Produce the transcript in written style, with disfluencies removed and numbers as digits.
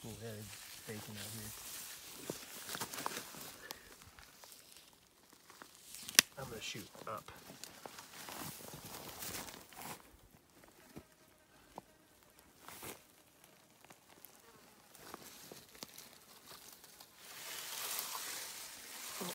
full-headed bacon out here. I'm gonna shoot up.